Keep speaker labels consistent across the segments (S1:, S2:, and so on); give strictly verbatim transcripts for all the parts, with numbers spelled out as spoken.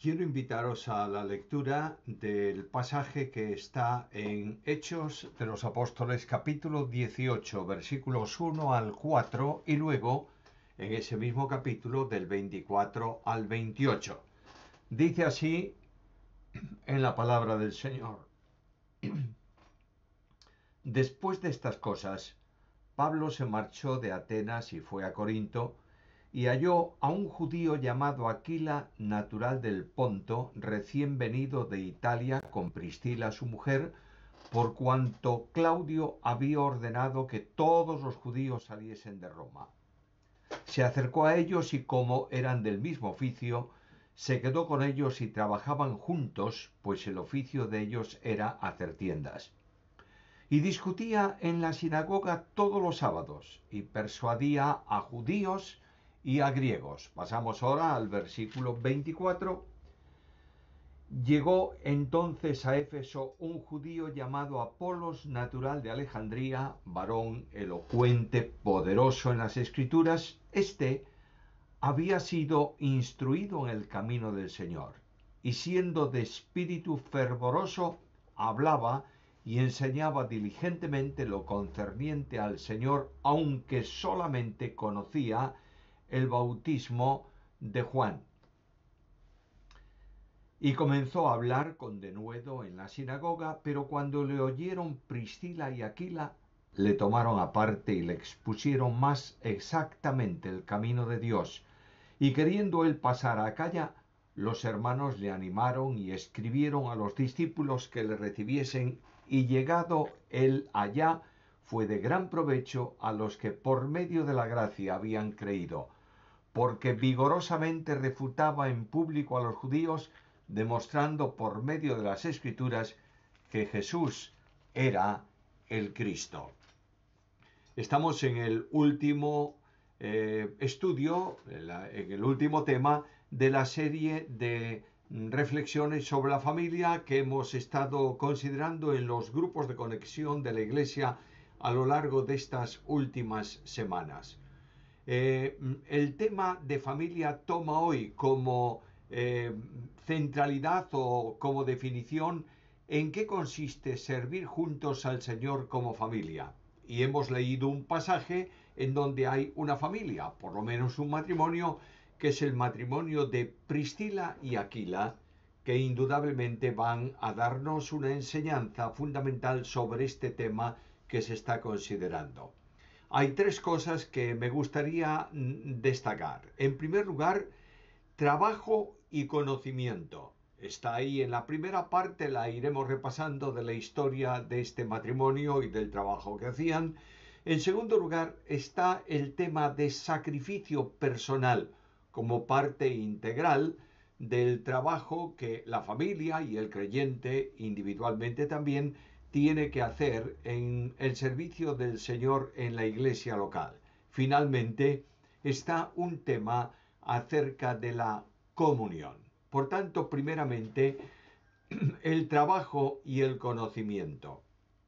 S1: Quiero invitaros a la lectura del pasaje que está en Hechos de los Apóstoles capítulo dieciocho, versículos uno al cuatro, y luego en ese mismo capítulo del veinticuatro al veintiocho. Dice así en la palabra del Señor. Después de estas cosas, Pablo se marchó de Atenas y fue a Corinto, y halló a un judío llamado Aquila, natural del Ponto, recién venido de Italia con Priscila su mujer, por cuanto Claudio había ordenado que todos los judíos saliesen de Roma. Se acercó a ellos y, como eran del mismo oficio, se quedó con ellos y trabajaban juntos, pues el oficio de ellos era hacer tiendas. Y discutía en la sinagoga todos los sábados y persuadía a judíos y a griegos. Pasamos ahora al versículo veinticuatro. Llegó entonces a Éfeso un judío llamado Apolos, natural de Alejandría, varón elocuente, poderoso en las escrituras. Este había sido instruido en el camino del Señor, y siendo de espíritu fervoroso, hablaba y enseñaba diligentemente lo concerniente al Señor, aunque solamente conocía el bautismo de Juan. Y comenzó a hablar con denuedo en la sinagoga, pero cuando le oyeron Priscila y Aquila, le tomaron aparte y le expusieron más exactamente el camino de Dios. Y queriendo él pasar a Acaya, los hermanos le animaron y escribieron a los discípulos que le recibiesen, y llegado él allá, fue de gran provecho a los que por medio de la gracia habían creído, porque vigorosamente refutaba en público a los judíos, demostrando por medio de las Escrituras que Jesús era el Cristo. Estamos en el último eh, estudio, en, la, en el último tema de la serie de reflexiones sobre la familia que hemos estado considerando en los grupos de conexión de la Iglesia a lo largo de estas últimas semanas. Eh, el tema de familia toma hoy como eh, centralidad o como definición en qué consiste servir juntos al Señor como familia. Y hemos leído un pasaje en donde hay una familia, por lo menos un matrimonio, que es el matrimonio de Priscila y Aquila, que indudablemente van a darnos una enseñanza fundamental sobre este tema que se está considerando. Hay tres cosas que me gustaría destacar. En primer lugar, trabajo y conocimiento. Está ahí en la primera parte, la iremos repasando de la historia de este matrimonio y del trabajo que hacían. En segundo lugar, está el tema de sacrificio personal como parte integral del trabajo que la familia y el creyente individualmente también tiene que hacer en el servicio del Señor en la iglesia local. Finalmente, está un tema acerca de la comunión. Por tanto, primeramente, el trabajo y el conocimiento.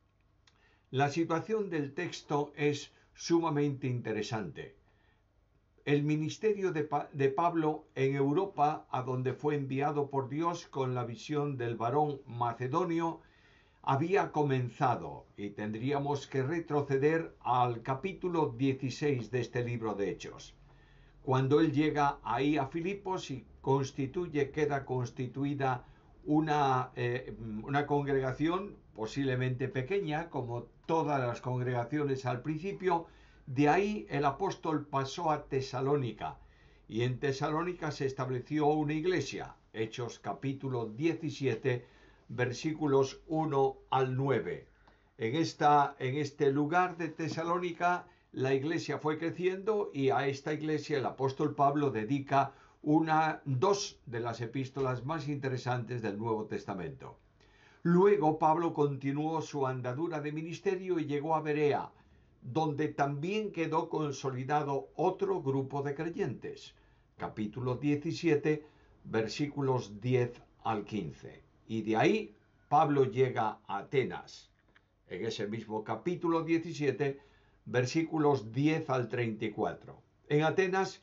S1: La situación del texto es sumamente interesante. El ministerio de, pa de Pablo en Europa, a donde fue enviado por Dios con la visión del varón macedonio, había comenzado, y tendríamos que retroceder al capítulo dieciséis de este libro de Hechos, cuando él llega ahí a Filipos y constituye, queda constituida una, eh, una congregación posiblemente pequeña, como todas las congregaciones al principio. De ahí el apóstol pasó a Tesalónica, y en Tesalónica se estableció una iglesia. Hechos capítulo diecisiete, versículos uno al nueve. En, esta, en este lugar de Tesalónica la iglesia fue creciendo, y a esta iglesia el apóstol Pablo dedica una, dos de las epístolas más interesantes del Nuevo Testamento. Luego Pablo continuó su andadura de ministerio y llegó a Berea, donde también quedó consolidado otro grupo de creyentes. Capítulo diecisiete, versículos diez al quince. Y de ahí Pablo llega a Atenas. En ese mismo capítulo diecisiete, versículos diez al treinta y cuatro. En Atenas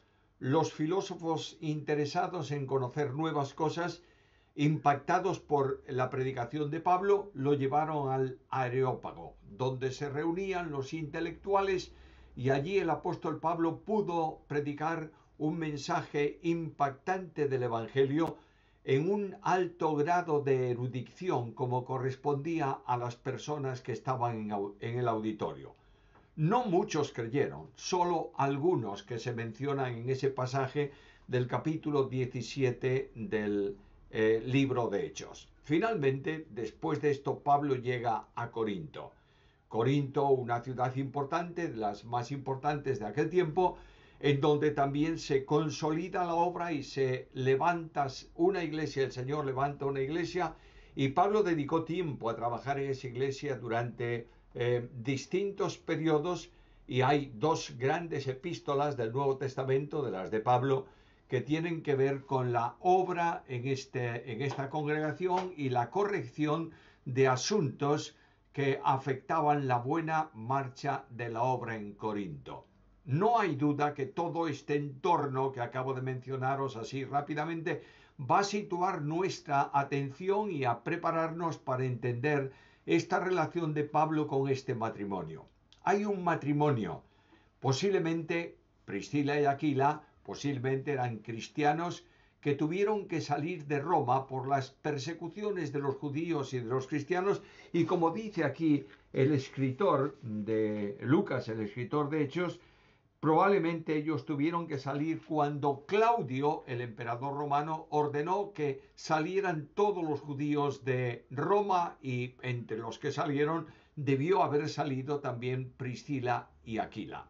S1: los filósofos interesados en conocer nuevas cosas, impactados por la predicación de Pablo, lo llevaron al Areópago, donde se reunían los intelectuales, y allí el apóstol Pablo pudo predicar un mensaje impactante del Evangelio en un alto grado de erudición, como correspondía a las personas que estaban en el auditorio. No muchos creyeron, solo algunos que se mencionan en ese pasaje del capítulo diecisiete del eh, libro de Hechos. Finalmente, después de esto, Pablo llega a Corinto. Corinto, una ciudad importante, de las más importantes de aquel tiempo, en donde también se consolida la obra y se levanta una iglesia, el Señor levanta una iglesia, y Pablo dedicó tiempo a trabajar en esa iglesia durante eh, distintos periodos, y hay dos grandes epístolas del Nuevo Testamento, de las de Pablo, que tienen que ver con la obra en, este, en esta congregación y la corrección de asuntos que afectaban la buena marcha de la obra en Corinto. No hay duda que todo este entorno que acabo de mencionaros así rápidamente va a situar nuestra atención y a prepararnos para entender esta relación de Pablo con este matrimonio. Hay un matrimonio, posiblemente Priscila y Aquila, posiblemente eran cristianos que tuvieron que salir de Roma por las persecuciones de los judíos y de los cristianos, y como dice aquí el escritor de Lucas, el escritor de Hechos, probablemente ellos tuvieron que salir cuando Claudio, el emperador romano, ordenó que salieran todos los judíos de Roma, y entre los que salieron debió haber salido también Priscila y Aquila.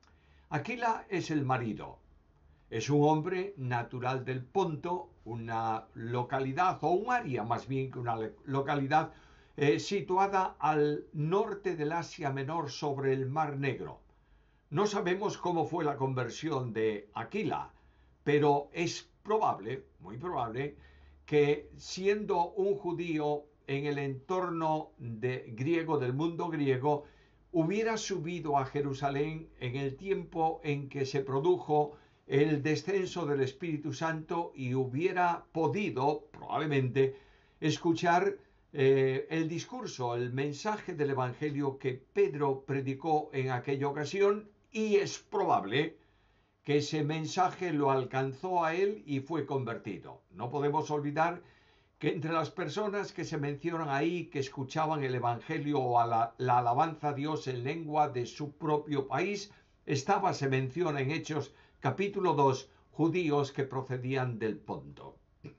S1: Aquila es el marido. Es un hombre natural del Ponto, una localidad, o un área más bien que una localidad, eh, situada al norte del Asia Menor sobre el Mar Negro. No sabemos cómo fue la conversión de Aquila, pero es probable, muy probable, que siendo un judío en el entorno de, griego, del mundo griego, hubiera subido a Jerusalén en el tiempo en que se produjo el descenso del Espíritu Santo y hubiera podido, probablemente, escuchar eh, el discurso, el mensaje del Evangelio que Pedro predicó en aquella ocasión, y es probable que ese mensaje lo alcanzó a él y fue convertido. No podemos olvidar que entre las personas que se mencionan ahí, que escuchaban el Evangelio o a la, la alabanza a Dios en lengua de su propio país, estaba, se menciona en Hechos capítulo dos, judíos que procedían del Ponto.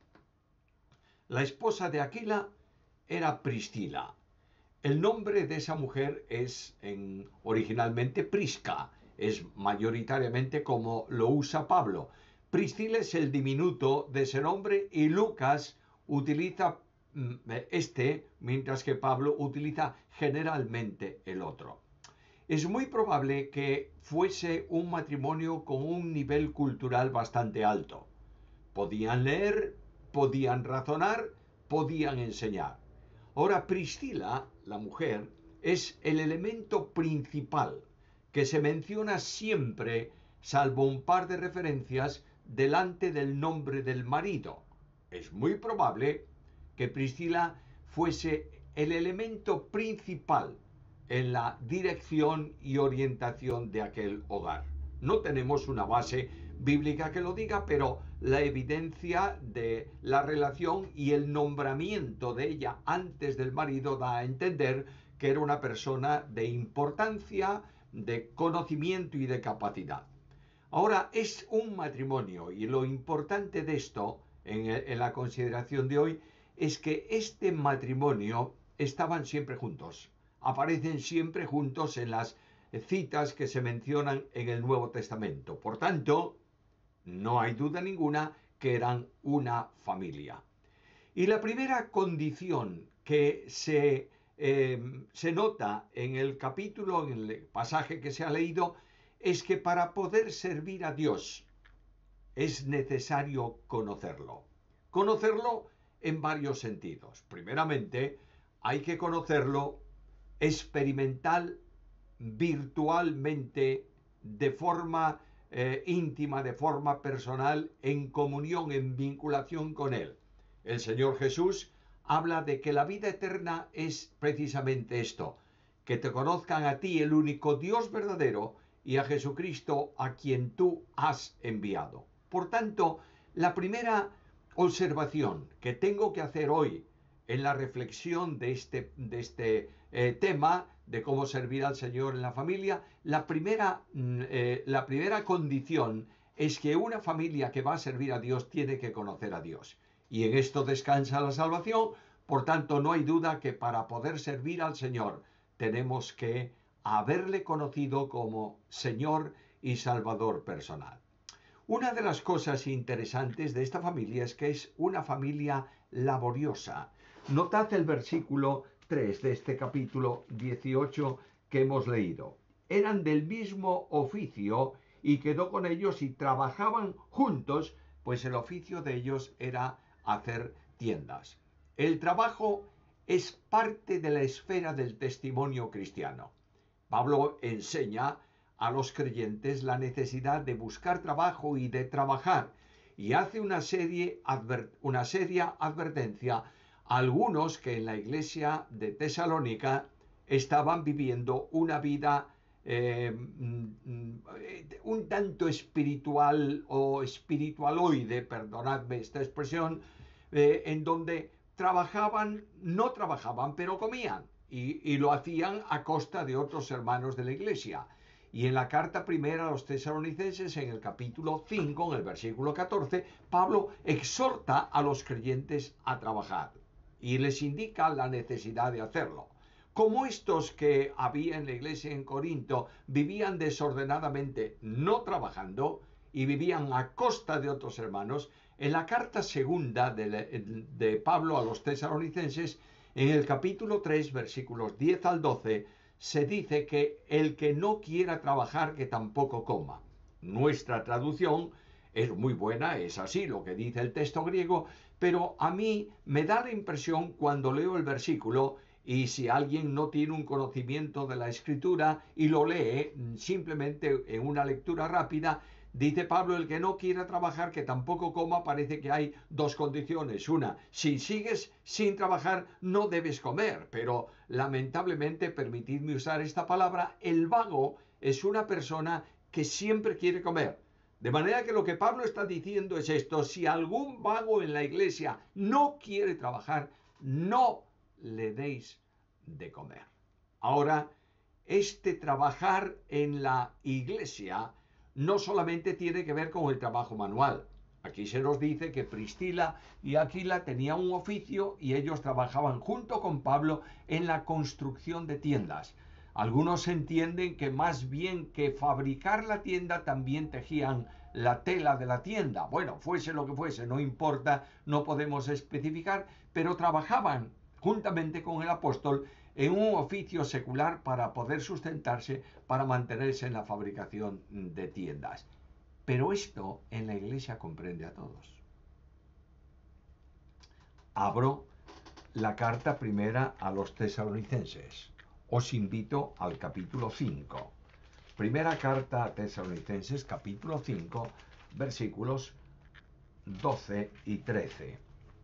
S1: La esposa de Aquila era Priscila. El nombre de esa mujer es en, originalmente Prisca, es mayoritariamente como lo usa Pablo. Priscila es el diminuto de ese nombre, y Lucas utiliza este, mientras que Pablo utiliza generalmente el otro. Es muy probable que fuese un matrimonio con un nivel cultural bastante alto. Podían leer, podían razonar, podían enseñar. Ahora, Priscila, la mujer, es el elemento principal que se menciona siempre, salvo un par de referencias, delante del nombre del marido. Es muy probable que Priscila fuese el elemento principal en la dirección y orientación de aquel hogar. No tenemos una base bíblica que lo diga, pero la evidencia de la relación y el nombramiento de ella antes del marido da a entender que era una persona de importancia, de conocimiento y de capacidad. Ahora, es un matrimonio, y lo importante de esto en, en la consideración de hoy es que este matrimonio estaban siempre juntos. Aparecen siempre juntos en las citas que se mencionan en el Nuevo Testamento. Por tanto, no hay duda ninguna que eran una familia. Y la primera condición que se, eh, se nota en el capítulo, en el pasaje que se ha leído, es que para poder servir a Dios es necesario conocerlo. Conocerlo en varios sentidos. Primeramente, hay que conocerlo experimental, virtualmente, de forma eh, íntima, de forma personal, en comunión, en vinculación con Él. El Señor Jesús habla de que la vida eterna es precisamente esto, que te conozcan a ti, el único Dios verdadero, y a Jesucristo, a quien tú has enviado. Por tanto, la primera observación que tengo que hacer hoy en la reflexión de este, de este eh, tema de cómo servir al Señor en la familia, la primera, eh, la primera condición es que una familia que va a servir a Dios tiene que conocer a Dios. Y en esto descansa la salvación. Por tanto, no hay duda que para poder servir al Señor tenemos que haberle conocido como Señor y Salvador personal. Una de las cosas interesantes de esta familia es que es una familia laboriosa. Notad el versículo tres de este capítulo dieciocho que hemos leído. Eran del mismo oficio y quedó con ellos y trabajaban juntos, pues el oficio de ellos era hacer tiendas. El trabajo es parte de la esfera del testimonio cristiano. Pablo enseña a los creyentes la necesidad de buscar trabajo y de trabajar, y hace una, serie adver, una seria advertencia a algunos que en la iglesia de Tesalónica estaban viviendo una vida eh, un tanto espiritual o espiritualoide, perdonadme esta expresión, eh, en donde trabajaban, no trabajaban, pero comían. Y, y lo hacían a costa de otros hermanos de la iglesia. Y en la carta primera a los tesalonicenses, en el capítulo cinco, en el versículo catorce, Pablo exhorta a los creyentes a trabajar y les indica la necesidad de hacerlo. Como estos que había en la iglesia en Corinto vivían desordenadamente, no trabajando, y vivían a costa de otros hermanos, en la carta segunda de, de Pablo a los tesalonicenses, en el capítulo tres, versículos diez al doce, se dice que el que no quiera trabajar, que tampoco coma. Nuestra traducción es muy buena, es así lo que dice el texto griego, pero a mí me da la impresión cuando leo el versículo, y si alguien no tiene un conocimiento de la Escritura y lo lee simplemente en una lectura rápida, dice Pablo, el que no quiera trabajar, que tampoco coma. Parece que hay dos condiciones. Una, si sigues sin trabajar, no debes comer. Pero lamentablemente, permitidme usar esta palabra, el vago es una persona que siempre quiere comer. De manera que lo que Pablo está diciendo es esto: si algún vago en la iglesia no quiere trabajar, no le deis de comer. Ahora, este trabajar en la iglesia no solamente tiene que ver con el trabajo manual. Aquí se nos dice que Priscila y Aquila tenían un oficio y ellos trabajaban junto con Pablo en la construcción de tiendas. Algunos entienden que más bien que fabricar la tienda, también tejían la tela de la tienda. Bueno, fuese lo que fuese, no importa, no podemos especificar, pero trabajaban juntamente con el apóstol en un oficio secular para poder sustentarse, para mantenerse en la fabricación de tiendas. Pero esto en la iglesia comprende a todos. Abro la carta primera a los tesalonicenses. Os invito al capítulo cinco. Primera carta a Tesalonicenses, capítulo cinco, versículos doce y trece.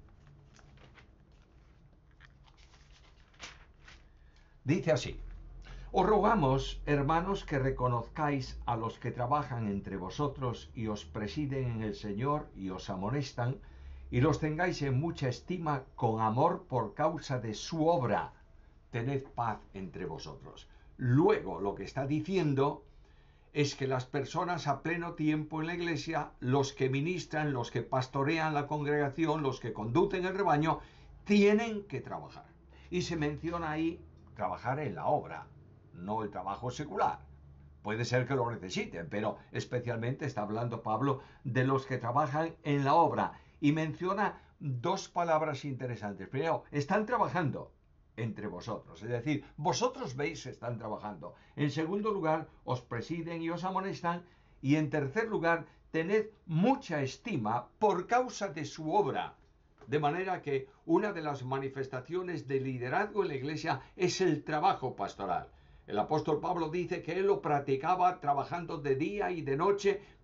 S1: Dice así: os rogamos, hermanos, que reconozcáis a los que trabajan entre vosotros y os presiden en el Señor y os amonestan, y los tengáis en mucha estima con amor por causa de su obra. Tened paz entre vosotros. Luego, lo que está diciendo es que las personas a pleno tiempo en la iglesia, los que ministran, los que pastorean la congregación, los que conducen el rebaño, tienen que trabajar. Y se menciona ahí trabajar en la obra, no el trabajo secular. Puede ser que lo necesiten, pero especialmente está hablando Pablo de los que trabajan en la obra. Y menciona dos palabras interesantes. Primero, están trabajando entre vosotros, es decir, vosotros veis que están trabajando. En segundo lugar, os presiden y os amonestan. Y en tercer lugar, tened mucha estima por causa de su obra. De manera que una de las manifestaciones de liderazgo en la iglesia es el trabajo pastoral. El apóstol Pablo dice que él lo practicaba trabajando de día y de noche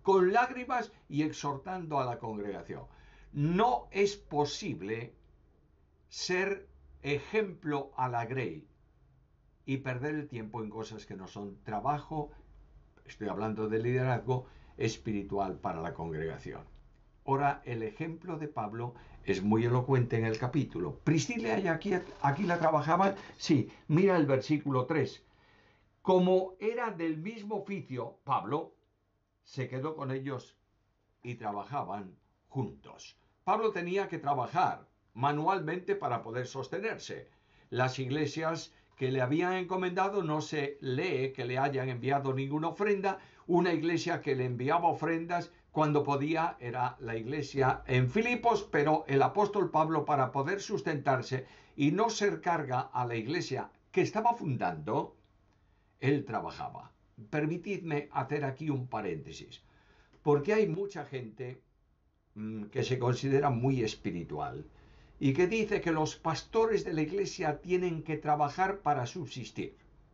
S1: con lágrimas y exhortando a la congregación. No es posible ser ejemplo a la Grey y perder el tiempo en cosas que no son trabajo, estoy hablando de liderazgo espiritual para la congregación. Ahora, el ejemplo de Pablo es muy elocuente en el capítulo. Priscila y aquí, aquí la trabajaban, sí, mira el versículo tres. Como era del mismo oficio, Pablo se quedó con ellos y trabajaban juntos. Pablo tenía que trabajar manualmente para poder sostenerse. Las iglesias que le habían encomendado no se lee que le hayan enviado ninguna ofrenda. Una iglesia que le enviaba ofrendas cuando podía era la iglesia en Filipos, pero el apóstol Pablo, para poder sustentarse y no ser carga a la iglesia que estaba fundando, él trabajaba. Permitidme hacer aquí un paréntesis, porque hay mucha gente mmm, que se considera muy espiritual y que dice que los pastores de la iglesia tienen que trabajar para subsistir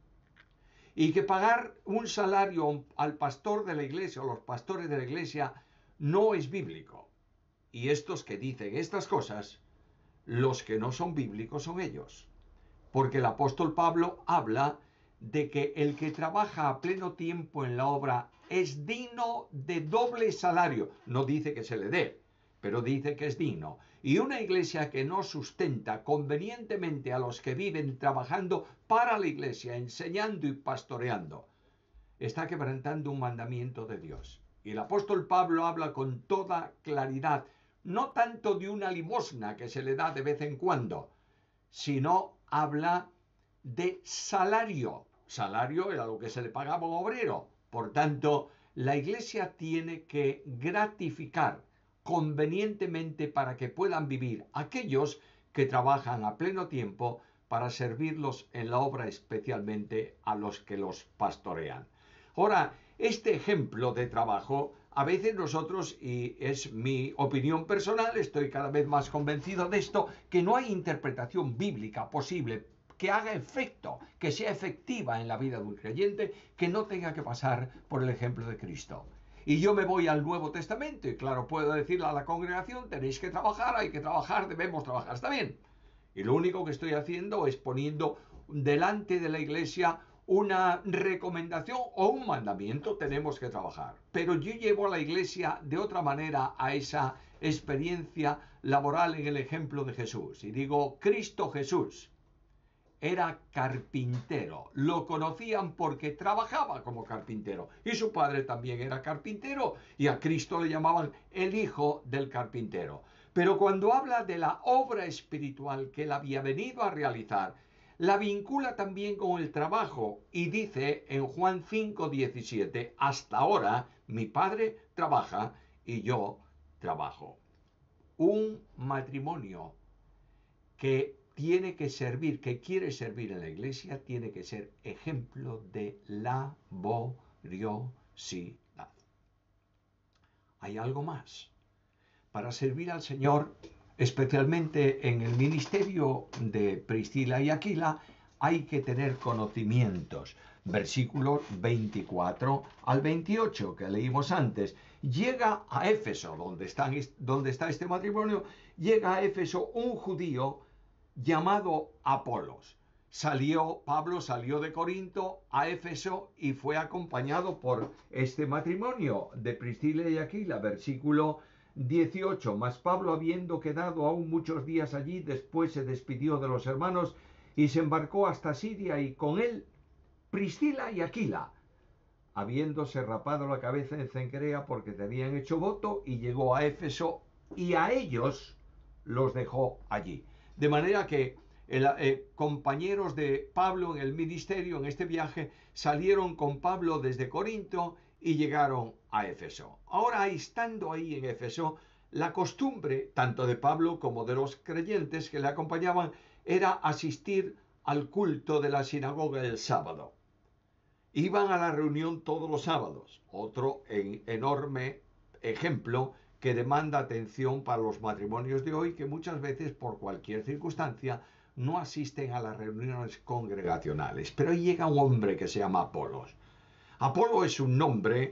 S1: y que pagar un salario al pastor de la iglesia o los pastores de la iglesia no es bíblico. Y estos que dicen estas cosas, los que no son bíblicos son ellos. Porque el apóstol Pablo habla de que el que trabaja a pleno tiempo en la obra es digno de doble salario. No dice que se le dé, pero dice que es digno. Y una iglesia que no sustenta convenientemente a los que viven trabajando para la iglesia, enseñando y pastoreando, está quebrantando un mandamiento de Dios. Y el apóstol Pablo habla con toda claridad, no tanto de una limosna que se le da de vez en cuando, sino habla de salario. Salario era lo que se le pagaba a un obrero. Por tanto, la iglesia tiene que gratificar convenientemente para que puedan vivir aquellos que trabajan a pleno tiempo para servirlos en la obra, especialmente a los que los pastorean. Ahora, este ejemplo de trabajo, a veces nosotros, y es mi opinión personal, estoy cada vez más convencido de esto, que no hay interpretación bíblica posible que haga efecto, que sea efectiva en la vida de un creyente, que no tenga que pasar por el ejemplo de Cristo. Y yo me voy al Nuevo Testamento y claro, puedo decirle a la congregación, tenéis que trabajar, hay que trabajar, debemos trabajar, está bien. Y lo único que estoy haciendo es poniendo delante de la iglesia una recomendación o un mandamiento, tenemos que trabajar. Pero yo llevo a la iglesia de otra manera a esa experiencia laboral en el ejemplo de Jesús. Y digo, Cristo Jesús era carpintero, lo conocían porque trabajaba como carpintero y su padre también era carpintero y a Cristo le llamaban el hijo del carpintero. Pero cuando habla de la obra espiritual que él había venido a realizar, la vincula también con el trabajo y dice en Juan cinco diecisiete, hasta ahora mi padre trabaja y yo trabajo. Un matrimonio que tiene que servir, que quiere servir en la iglesia, tiene que ser ejemplo de laboriosidad. Hay algo más. Para servir al Señor, especialmente en el ministerio de Priscila y Aquila, hay que tener conocimientos. Versículos veinticuatro al veintiocho que leímos antes. Llega a Éfeso, donde, están, donde está este matrimonio, llega a Éfeso un judío llamado Apolos. Salió, Pablo salió de Corinto a Éfeso y fue acompañado por este matrimonio de Priscila y Aquila, versículo dieciocho. Mas Pablo, habiendo quedado aún muchos días allí, después se despidió de los hermanos y se embarcó hasta Siria, y con él Priscila y Aquila, habiéndose rapado la cabeza en Cencrea porque tenían hecho voto, y llegó a Éfeso y a ellos los dejó allí. De manera que el, eh, compañeros de Pablo en el ministerio, en este viaje, salieron con Pablo desde Corinto y llegaron a Éfeso. Ahora, estando ahí en Éfeso, la costumbre, tanto de Pablo como de los creyentes que le acompañaban, era asistir al culto de la sinagoga el sábado. Iban a la reunión todos los sábados, otro en, enorme ejemplo que demanda atención para los matrimonios de hoy, que muchas veces por cualquier circunstancia no asisten a las reuniones congregacionales. Pero ahí llega un hombre que se llama Apolos. Apolo es un nombre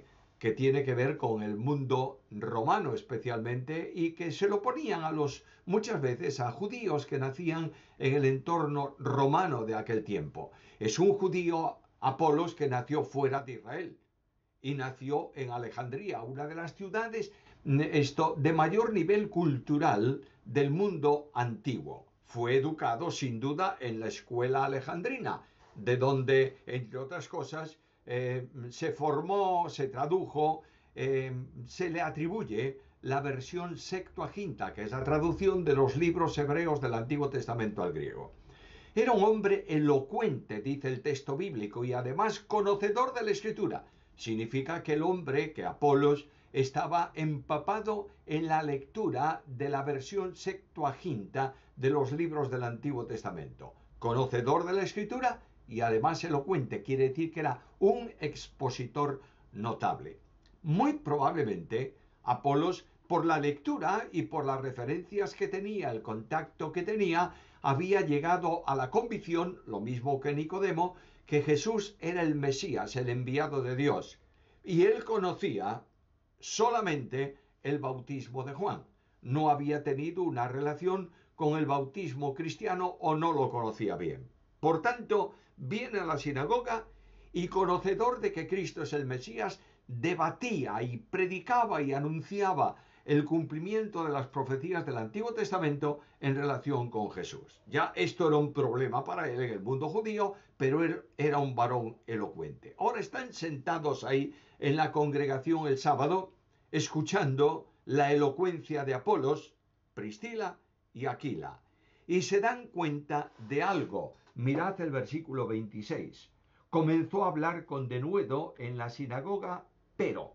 S1: que tiene que ver con el mundo romano especialmente, y que se lo ponían a los, muchas veces a judíos que nacían en el entorno romano de aquel tiempo. Es un judío, Apolos, que nació fuera de Israel y nació en Alejandría, una de las ciudades esto, de mayor nivel cultural del mundo antiguo. Fue educado sin duda en la escuela alejandrina, de donde, entre otras cosas, eh, se formó, se tradujo, eh, se le atribuye la versión Septuaginta, que es la traducción de los libros hebreos del Antiguo Testamento al griego. Era un hombre elocuente, dice el texto bíblico, y además conocedor de la Escritura. Significa que el hombre, que Apolos, estaba empapado en la lectura de la versión Septuaginta de los libros del Antiguo Testamento. Conocedor de la Escritura y además elocuente, quiere decir que era un expositor notable. Muy probablemente Apolos, por la lectura y por las referencias que tenía, el contacto que tenía, había llegado a la convicción, lo mismo que Nicodemo, que Jesús era el Mesías, el enviado de Dios. Y él conocía solamente el bautismo de Juan. No había tenido una relación con el bautismo cristiano o no lo conocía bien. Por tanto, viene a la sinagoga y, conocedor de que Cristo es el Mesías, debatía y predicaba y anunciaba el cumplimiento de las profecías del Antiguo Testamento en relación con Jesús. Ya esto era un problema para él en el mundo judío, pero él era un varón elocuente. Ahora están sentados ahí en la congregación el sábado, escuchando la elocuencia de Apolos, Priscila y Aquila, y se dan cuenta de algo. Mirad el versículo veintiséis. Comenzó a hablar con denuedo en la sinagoga, pero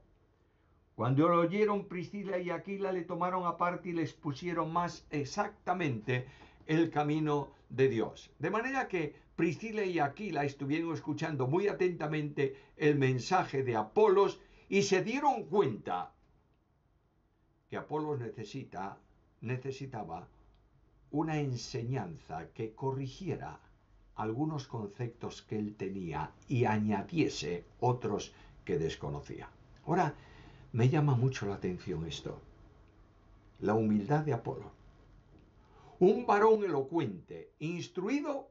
S1: cuando lo oyeron Priscila y Aquila, le tomaron aparte y les pusieron más exactamente el camino de Dios. De manera que Priscila y Aquila estuvieron escuchando muy atentamente el mensaje de Apolos y se dieron cuenta que Apolos necesita, necesitaba una enseñanza que corrigiera algunos conceptos que él tenía y añadiese otros que desconocía. Ahora, me llama mucho la atención esto, la humildad de Apolo. Un varón elocuente, instruido,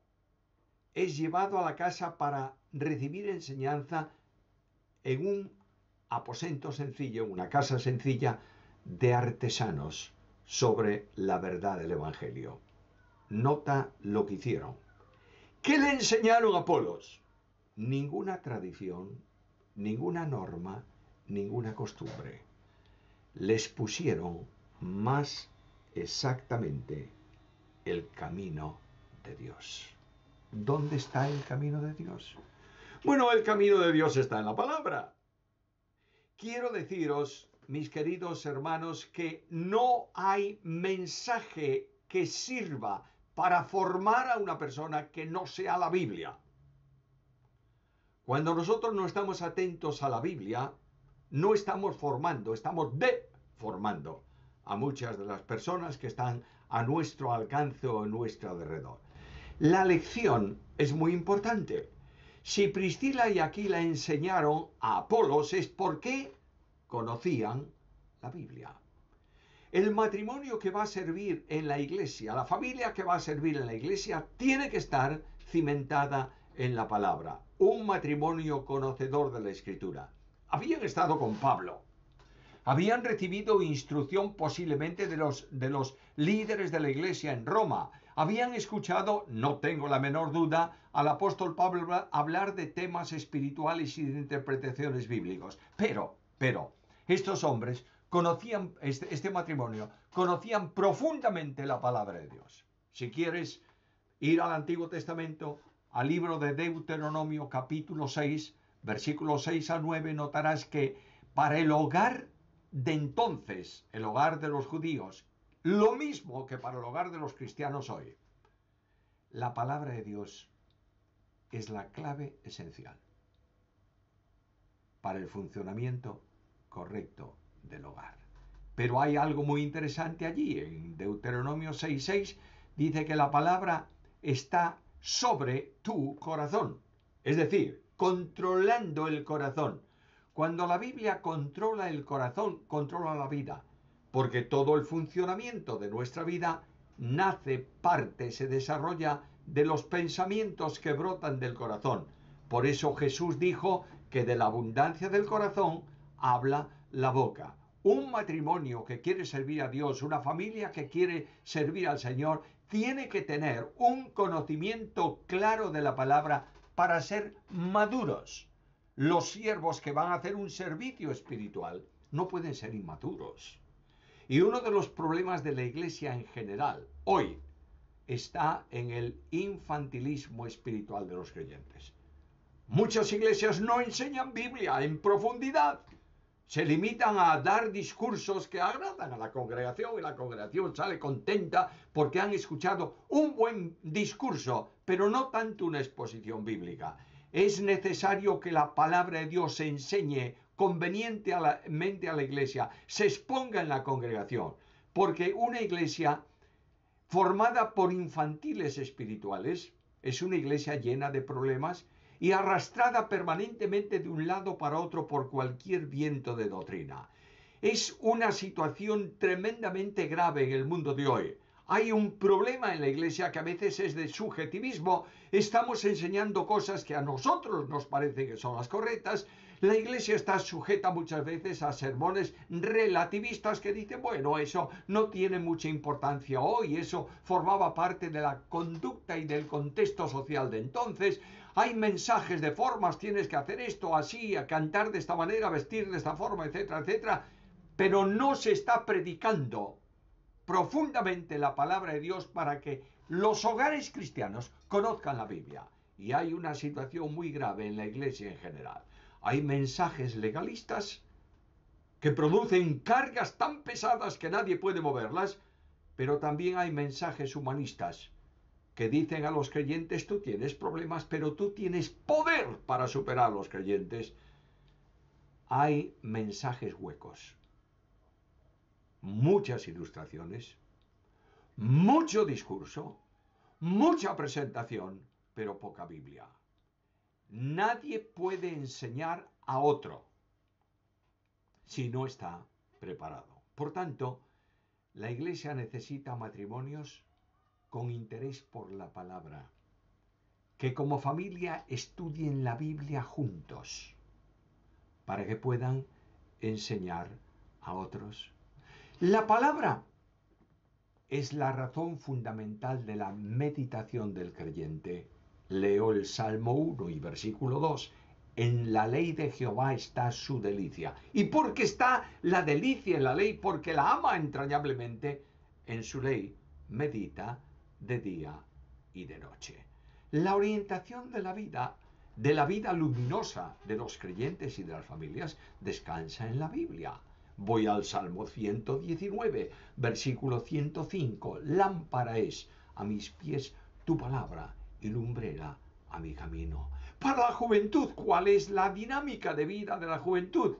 S1: es llevado a la casa para recibir enseñanza en un aposento sencillo, una casa sencilla de artesanos sobre la verdad del Evangelio. Nota lo que hicieron. ¿Qué le enseñaron a Apolos? Ninguna tradición, ninguna norma, ninguna costumbre. Les pusieron más exactamente el camino de Dios. ¿Dónde está el camino de Dios? Bueno, el camino de Dios está en la palabra. Quiero deciros, mis queridos hermanos, que no hay mensaje que sirva para formar a una persona que no sea la Biblia. Cuando nosotros no estamos atentos a la Biblia, no estamos formando, estamos deformando a muchas de las personas que están a nuestro alcance o a nuestro alrededor. La lección es muy importante. Si Priscila y Aquila enseñaron a Apolos es porque conocían la Biblia. El matrimonio que va a servir en la iglesia, la familia que va a servir en la iglesia, tiene que estar cimentada en la palabra. Un matrimonio conocedor de la Escritura. Habían estado con Pablo. Habían recibido instrucción posiblemente de los, de los líderes de la iglesia en Roma. Habían escuchado, no tengo la menor duda, al apóstol Pablo hablar de temas espirituales y de interpretaciones bíblicas. Pero, pero, estos hombres conocían, este, este matrimonio, conocían profundamente la palabra de Dios. Si quieres ir al Antiguo Testamento, al libro de Deuteronomio capítulo seis, versículos seis a nueve, notarás que para el hogar de entonces, el hogar de los judíos, lo mismo que para el hogar de los cristianos hoy, la palabra de Dios es la clave esencial para el funcionamiento correcto del hogar. Pero hay algo muy interesante allí. En Deuteronomio seis seis dice que la palabra está sobre tu corazón, es decir, controlando el corazón. Cuando la Biblia controla el corazón, controla la vida, porque todo el funcionamiento de nuestra vida nace, parte, se desarrolla de los pensamientos que brotan del corazón. Por eso Jesús dijo que de la abundancia del corazón habla la boca. Un matrimonio que quiere servir a Dios, una familia que quiere servir al Señor, tiene que tener un conocimiento claro de la palabra para ser maduros. Los siervos que van a hacer un servicio espiritual no pueden ser inmaduros. Y uno de los problemas de la Iglesia en general hoy está en el infantilismo espiritual de los creyentes. Muchas iglesias no enseñan Biblia en profundidad. Se limitan a dar discursos que agradan a la congregación y la congregación sale contenta porque han escuchado un buen discurso, pero no tanto una exposición bíblica. Es necesario que la palabra de Dios se enseñe convenientemente a la iglesia, se exponga en la congregación, porque una iglesia formada por infantiles espirituales es una iglesia llena de problemas y arrastrada permanentemente de un lado para otro por cualquier viento de doctrina. Es una situación tremendamente grave en el mundo de hoy. Hay un problema en la iglesia que a veces es de subjetivismo. Estamos enseñando cosas que a nosotros nos parece que son las correctas. La iglesia está sujeta muchas veces a sermones relativistas que dicen, bueno, eso no tiene mucha importancia hoy, eso formaba parte de la conducta y del contexto social de entonces. Hay mensajes de formas, tienes que hacer esto así, a cantar de esta manera, vestir de esta forma, etcétera, etcétera. Pero no se está predicando profundamente la palabra de Dios para que los hogares cristianos conozcan la Biblia. Y hay una situación muy grave en la iglesia en general. Hay mensajes legalistas que producen cargas tan pesadas que nadie puede moverlas, pero también hay mensajes humanistas que dicen a los creyentes, tú tienes problemas, pero tú tienes poder para superar a los creyentes. Hay mensajes huecos, muchas ilustraciones, mucho discurso, mucha presentación, pero poca Biblia. Nadie puede enseñar a otro si no está preparado. Por tanto, la iglesia necesita matrimonios con interés por la palabra, que como familia estudien la Biblia juntos, para que puedan enseñar a otros. La palabra es la razón fundamental de la meditación del creyente. Leo el Salmo uno y versículo dos. En la ley de Jehová está su delicia. ¿Y por qué está la delicia en la ley? Porque la ama entrañablemente. En su ley medita de día y de noche. La orientación de la vida, de la vida luminosa de los creyentes y de las familias, descansa en la Biblia. Voy al Salmo ciento diecinueve, versículo ciento cinco. Lámpara es a mis pies tu palabra y lumbrera a mi camino. Para la juventud, ¿cuál es la dinámica de vida de la juventud?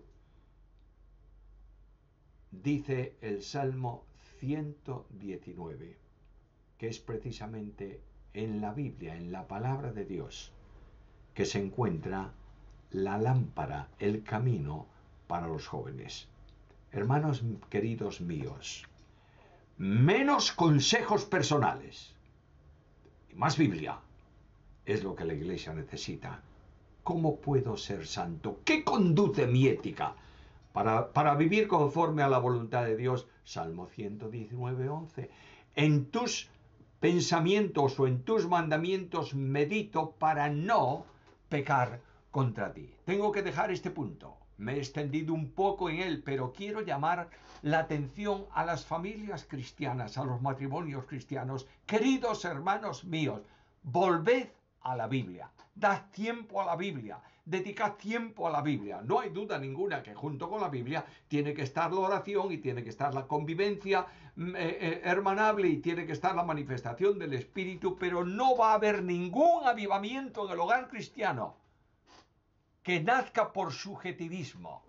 S1: Dice el Salmo ciento diecinueve, que es precisamente en la Biblia, en la palabra de Dios, que se encuentra la lámpara, el camino para los jóvenes. Hermanos queridos míos, menos consejos personales y más Biblia es lo que la iglesia necesita. ¿Cómo puedo ser santo? ¿Qué conduce mi ética para, para vivir conforme a la voluntad de Dios? Salmo ciento diecinueve, once. En tus pensamientos o en tus mandamientos medito para no pecar contra ti. Tengo que dejar este punto. Me he extendido un poco en él, pero quiero llamar la atención a las familias cristianas, a los matrimonios cristianos. Queridos hermanos míos, volved a la Biblia, dad tiempo a la Biblia, dedicad tiempo a la Biblia. No hay duda ninguna que junto con la Biblia tiene que estar la oración y tiene que estar la convivencia eh, eh, hermanable y tiene que estar la manifestación del Espíritu, pero no va a haber ningún avivamiento en el hogar cristiano que nazca por subjetivismo.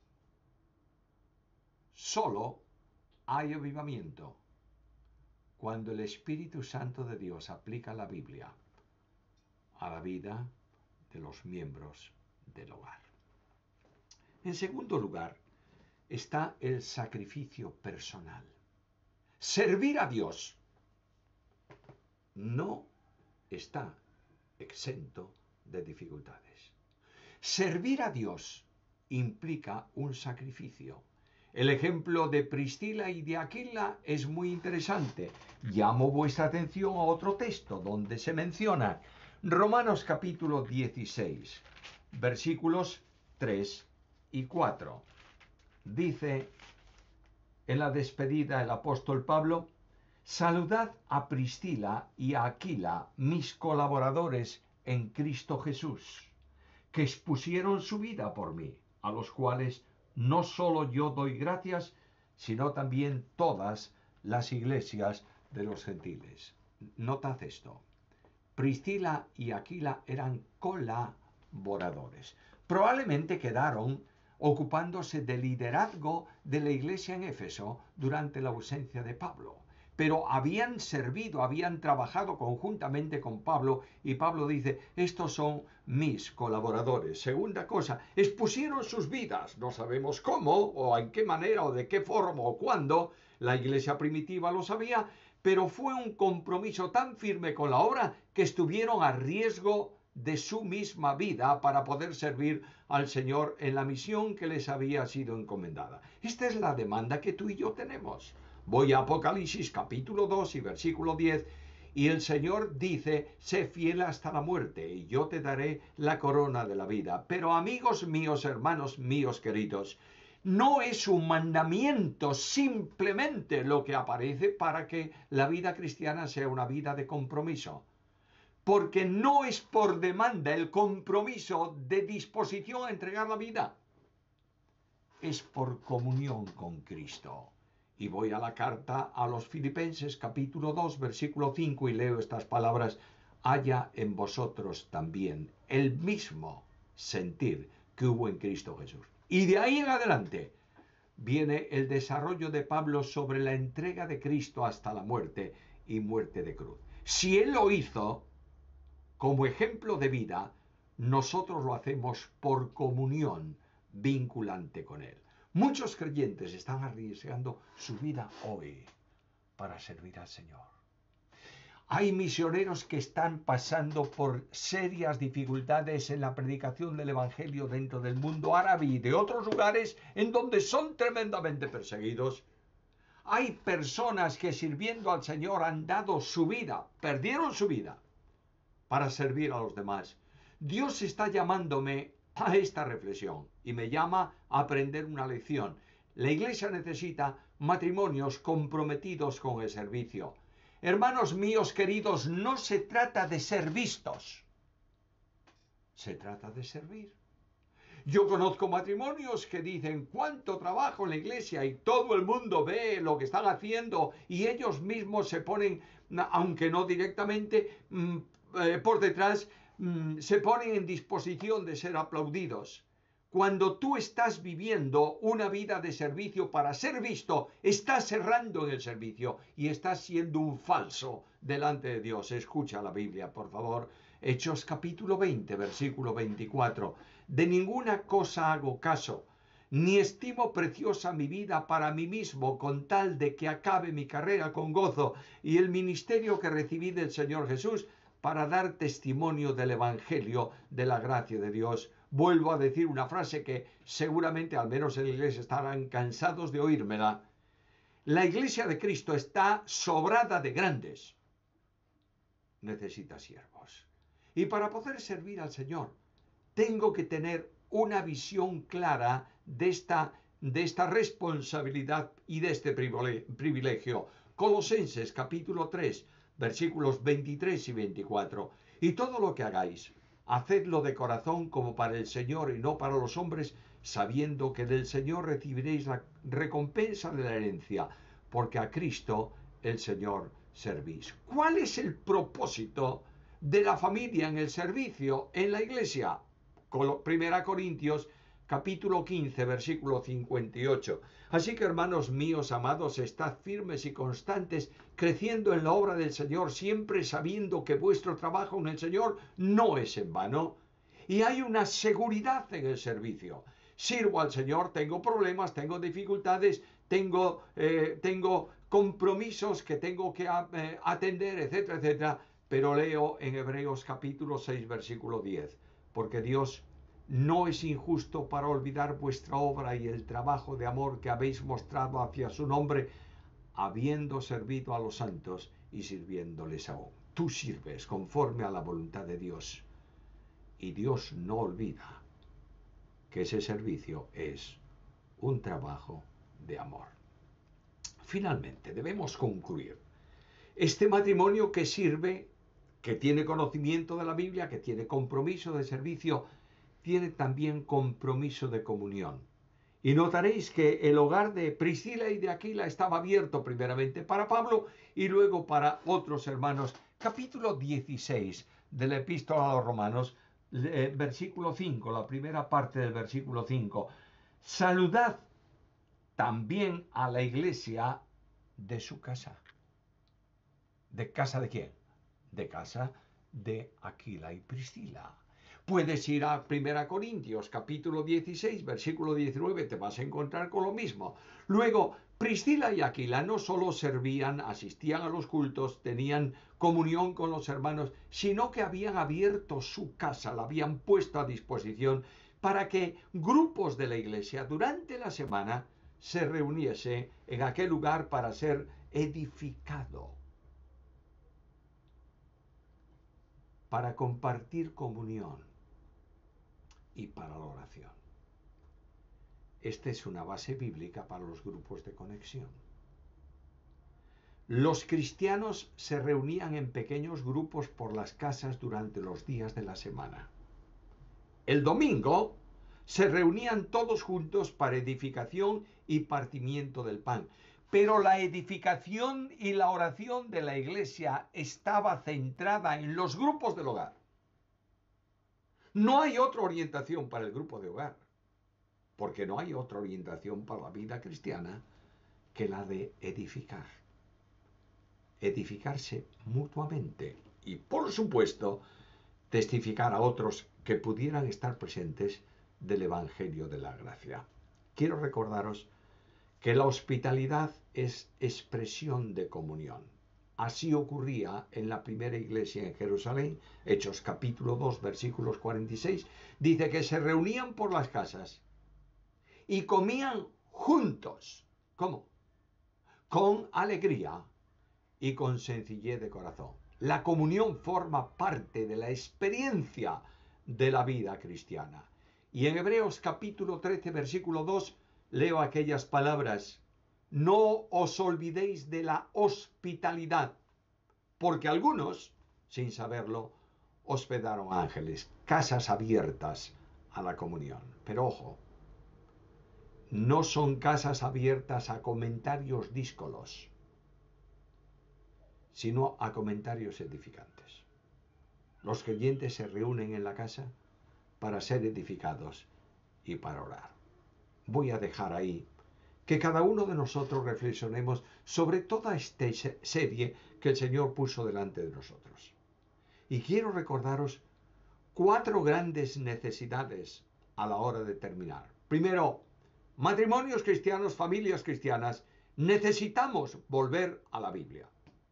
S1: Solo hay avivamiento cuando el Espíritu Santo de Dios aplica la Biblia a la vida de los miembros del hogar. En segundo lugar, está el sacrificio personal. Servir a Dios no está exento de dificultades. Servir a Dios implica un sacrificio. El ejemplo de Priscila y de Aquila es muy interesante. Llamo vuestra atención a otro texto donde se menciona Romanos capítulo dieciséis, versículos tres y cuatro. Dice en la despedida el apóstol Pablo: saludad a Priscila y a Aquila, mis colaboradores en Cristo Jesús, que expusieron su vida por mí, a los cuales no solo yo doy gracias, sino también todas las iglesias de los gentiles. Notad esto. Priscila y Aquila eran colaboradores. Probablemente quedaron ocupándose del liderazgo de la iglesia en Éfeso durante la ausencia de Pablo. Pero habían servido, habían trabajado conjuntamente con Pablo, y Pablo dice: estos son mis colaboradores. Segunda cosa, expusieron sus vidas. No sabemos cómo, o en qué manera, o de qué forma, o cuándo. La iglesia primitiva lo sabía, pero fue un compromiso tan firme con la obra que estuvieron a riesgo de su misma vida para poder servir al Señor en la misión que les había sido encomendada. Esta es la demanda que tú y yo tenemos. Voy a Apocalipsis capítulo dos y versículo diez, y el Señor dice: sé fiel hasta la muerte y yo te daré la corona de la vida. Pero amigos míos, hermanos míos queridos, no es un mandamiento simplemente lo que aparece para que la vida cristiana sea una vida de compromiso. Porque no es por demanda el compromiso de disposición a entregar la vida. Es por comunión con Cristo. Y voy a la carta a los Filipenses capítulo dos versículo cinco y leo estas palabras: haya en vosotros también el mismo sentir que hubo en Cristo Jesús. Y de ahí en adelante viene el desarrollo de Pablo sobre la entrega de Cristo hasta la muerte y muerte de cruz. Si él lo hizo como ejemplo de vida, nosotros lo hacemos por comunión vinculante con él. Muchos creyentes están arriesgando su vida hoy para servir al Señor. Hay misioneros que están pasando por serias dificultades en la predicación del Evangelio dentro del mundo árabe y de otros lugares en donde son tremendamente perseguidos. Hay personas que sirviendo al Señor han dado su vida, perdieron su vida para servir a los demás. Dios está llamándome a esta reflexión y me llama a aprender una lección. La iglesia necesita matrimonios comprometidos con el servicio. Hermanos míos queridos, no se trata de ser vistos, se trata de servir. Yo conozco matrimonios que dicen: cuánto trabajo en la iglesia, y todo el mundo ve lo que están haciendo y ellos mismos se ponen, aunque no directamente, por detrás, se ponen en disposición de ser aplaudidos. Cuando tú estás viviendo una vida de servicio para ser visto, estás errando en el servicio y estás siendo un falso delante de Dios. Escucha la Biblia, por favor. Hechos capítulo veinte, versículo veinticuatro. De ninguna cosa hago caso, ni estimo preciosa mi vida para mí mismo, con tal de que acabe mi carrera con gozo y el ministerio que recibí del Señor Jesús, para dar testimonio del Evangelio de la gracia de Dios. Vuelvo a decir una frase que seguramente, al menos en la iglesia, estarán cansados de oírmela. La iglesia de Cristo está sobrada de grandes. Necesita siervos. Y para poder servir al Señor, tengo que tener una visión clara de esta, de esta responsabilidad y de este privilegio. Colosenses capítulo tres, versículos veintitrés y veinticuatro. Y todo lo que hagáis, hacedlo de corazón como para el Señor y no para los hombres, sabiendo que del Señor recibiréis la recompensa de la herencia, porque a Cristo el Señor servís. ¿Cuál es el propósito de la familia en el servicio en la iglesia? Primera Corintios capítulo quince, versículo cincuenta y ocho. Así que, hermanos míos amados, estad firmes y constantes, creciendo en la obra del Señor, siempre sabiendo que vuestro trabajo en el Señor no es en vano. Y hay una seguridad en el servicio. sirvo al Señor, tengo problemas, tengo dificultades, tengo, eh, tengo compromisos que tengo que eh, atender, etcétera, etcétera. Pero leo en Hebreos capítulo seis, versículo diez, porque Dios no es injusto para olvidar vuestra obra y el trabajo de amor que habéis mostrado hacia su nombre, habiendo servido a los santos y sirviéndoles aún. Tú sirves conforme a la voluntad de Dios, y Dios no olvida que ese servicio es un trabajo de amor. Finalmente, debemos concluir. Este matrimonio que sirve, que tiene conocimiento de la Biblia, que tiene compromiso de servicio, tiene también compromiso de comunión. Y notaréis que el hogar de Priscila y de Aquila estaba abierto primeramente para Pablo y luego para otros hermanos. Capítulo dieciséis de la Epístola a los Romanos, eh, versículo cinco, la primera parte del versículo cinco. Saludad también a la iglesia de su casa. ¿De casa de quién? De casa de Aquila y Priscila. Puedes ir a primera Corintios, capítulo dieciséis, versículo diecinueve, te vas a encontrar con lo mismo. Luego, Priscila y Aquila no solo servían, asistían a los cultos, tenían comunión con los hermanos, sino que habían abierto su casa, la habían puesto a disposición para que grupos de la iglesia durante la semana se reuniese en aquel lugar para ser edificado, para compartir comunión y para la oración. Esta es una base bíblica para los grupos de conexión. Los cristianos se reunían en pequeños grupos por las casas durante los días de la semana. El domingo se reunían todos juntos para edificación y partimiento del pan. Pero la edificación y la oración de la iglesia estaba centrada en los grupos del hogar. No hay otra orientación para el grupo de hogar, porque no hay otra orientación para la vida cristiana que la de edificar. Edificarse mutuamente y, por supuesto, testificar a otros que pudieran estar presentes del Evangelio de la Gracia. Quiero recordaros que la hospitalidad es expresión de comunión. Así ocurría en la primera iglesia en Jerusalén. Hechos capítulo dos, versículos cuarenta y seis, dice que se reunían por las casas y comían juntos. ¿Cómo? Con alegría y con sencillez de corazón. La comunión forma parte de la experiencia de la vida cristiana. Y en Hebreos capítulo trece, versículo dos, leo aquellas palabras: no os olvidéis de la hospitalidad, porque algunos, sin saberlo, hospedaron ángeles, casas abiertas a la comunión. Pero ojo, no son casas abiertas a comentarios díscolos, sino a comentarios edificantes. Los creyentes se reúnen en la casa para ser edificados y para orar. Voy a dejar ahí que cada uno de nosotros reflexionemos sobre toda esta serie que el Señor puso delante de nosotros. Y quiero recordaros cuatro grandes necesidades a la hora de terminar. Primero, matrimonios cristianos, familias cristianas, necesitamos volver a la Biblia.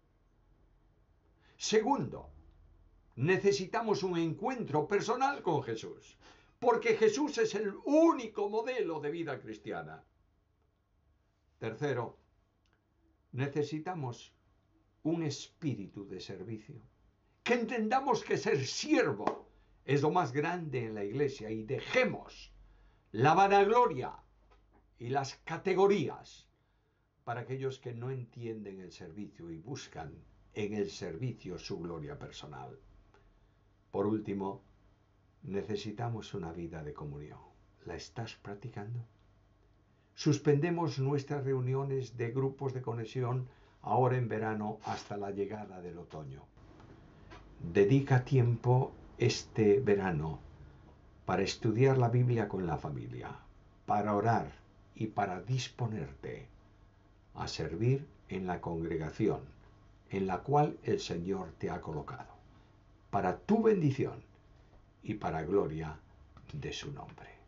S1: Segundo, necesitamos un encuentro personal con Jesús, porque Jesús es el único modelo de vida cristiana. Tercero, necesitamos un espíritu de servicio, que entendamos que ser siervo es lo más grande en la iglesia y dejemos la vanagloria y las categorías para aquellos que no entienden el servicio y buscan en el servicio su gloria personal. Por último, necesitamos una vida de comunión. ¿La estás practicando? Suspendemos nuestras reuniones de grupos de conexión ahora en verano hasta la llegada del otoño. Dedica tiempo este verano para estudiar la Biblia con la familia, para orar y para disponerte a servir en la congregación en la cual el Señor te ha colocado, para tu bendición y para gloria de su nombre.